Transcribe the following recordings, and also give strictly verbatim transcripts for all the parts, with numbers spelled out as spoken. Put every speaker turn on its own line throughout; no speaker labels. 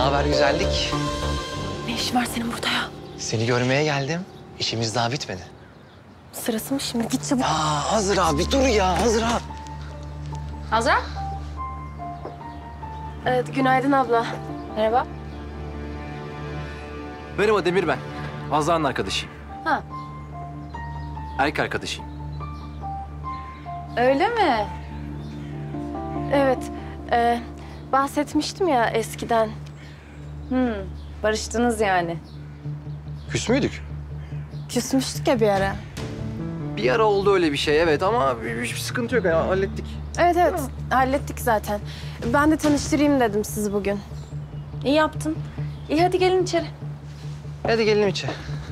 haber güzellik?
Ne işin var senin burada ya?
Seni görmeye geldim. İşimiz daha bitmedi.
Sırası mı şimdi? Git çabuk.
Aa Azra bir dur ya Azra.
Azra? Evet, günaydın abla. Merhaba.
Merhaba Demir ben. Azra'nın arkadaşıyım.
Ha,
Erkek arkadaşıyım.
öyle mi? Evet, e, bahsetmiştim ya eskiden. Hmm, barıştınız yani.
Küs müydük?
Küsmüştük ya bir ara.
Bir ara oldu öyle bir şey evet ama hiçbir sıkıntı yok ya hallettik.
Evet evet, hallettik zaten. Ben de tanıştırayım dedim sizi bugün. İyi yaptın. İyi, hadi gelin içeri.
Hadi gelelim içeri.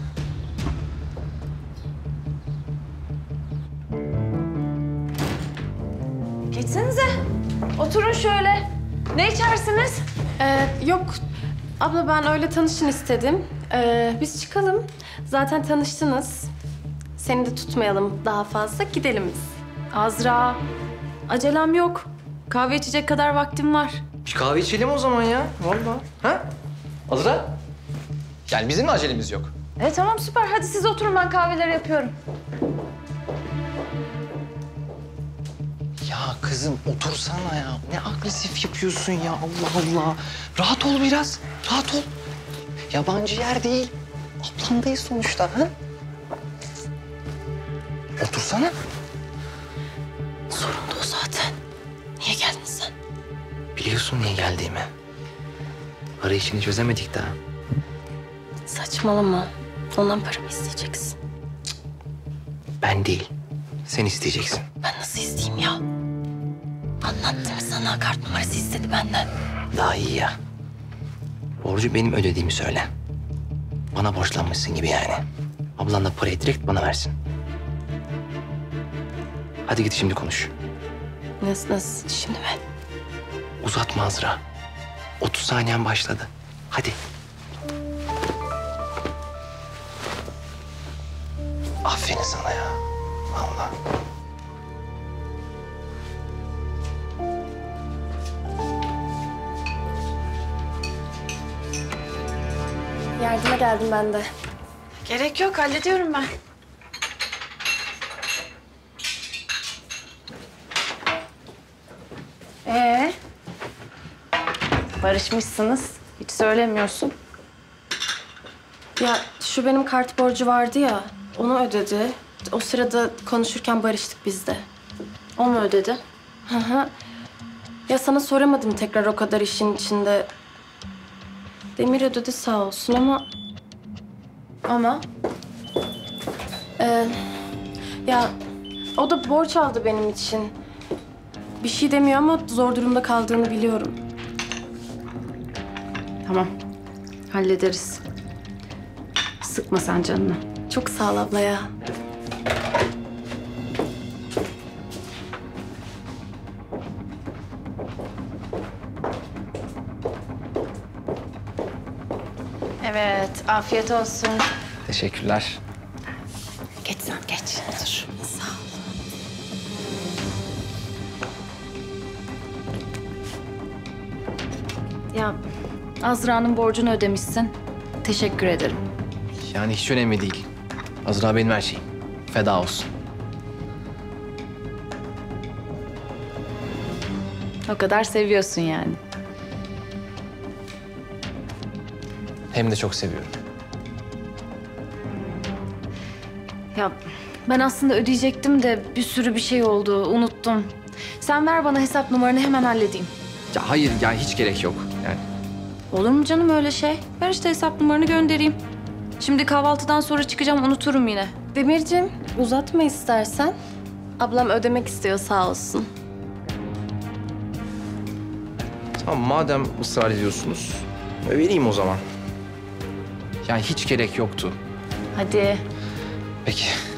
Geçsenize. Oturun şöyle. Ne içersiniz? Ee, yok. Abla ben öyle tanışın istedim. Ee, biz çıkalım. Zaten tanıştınız. Seni de tutmayalım daha fazla. Gidelim biz.
Azra, acelem yok. Kahve içecek kadar vaktim var.
Bir kahve içelim o zaman ya. Vallahi. Ha? Azra? Yani bizim de acelemiz yok.
E tamam süper. Hadi siz oturun ben kahveleri yapıyorum.
Ya kızım otursana ya. Ne agresif yapıyorsun ya Allah Allah. Rahat ol biraz. Rahat ol. Yabancı yer değil. Ablandayız sonuçta ha? Otursana.
Sorun da o zaten. Niye geldin sen?
Biliyorsun niye geldiğimi. Para işini çözemedik daha.
Saçmalama. Ondan para mı isteyeceksin?
Ben değil. Sen isteyeceksin.
Ben nasıl isteyeyim ya? Anlattım sana. Kart numarası istedi benden.
Daha iyi ya. Borcu benim ödediğimi söyle. Bana borçlanmışsın gibi yani. Ablan da parayı direkt bana versin. Hadi git şimdi konuş.
Nasıl, nasıl? Şimdi mi?
Uzatma Azra. otuz saniyen başladı. Hadi. Aferin sana ya. Vallahi.
Yardıma geldim ben de.
Gerek yok, hallediyorum ben. Ee, barışmışsınız. Hiç söylemiyorsun.
Ya şu benim kart borcu vardı ya, onu ödedi. O sırada konuşurken barıştık biz de.
O mu ödedi?
Hı hı. Ya sana soramadım tekrar o kadar işin içinde. Demir ödedi sağ olsun ama...
Ama
Ee, ya o da borç aldı benim için. Bir şey demiyor ama zor durumda kaldığını biliyorum.
tamam, hallederiz. Sıkma sen canını.
Çok sağ ol abla ya.
Evet, afiyet olsun.
Teşekkürler.
Geç sen geç. Otur. Sağ ol.
Ya Azra'nın borcunu ödemişsin. Teşekkür ederim.
Yani hiç önemli değil. Azra benim her şeyim. Feda olsun.
O kadar seviyorsun yani.
Hem de çok seviyorum.
Ya ben aslında ödeyecektim de bir sürü bir şey oldu, unuttum. Sen ver bana hesap numaranı hemen halledeyim.
Ya hayır ya hiç gerek yok. Yani
Olur mu canım öyle şey? Ver işte hesap numaranı göndereyim. Şimdi kahvaltıdan sonra çıkacağım, unuturum yine.
Demirciğim uzatma istersen. Ablam ödemek istiyor sağ olsun.
tamam madem ısrar ediyorsunuz vereyim o zaman. Yani hiç gerek yoktu.
Hadi.
Peki.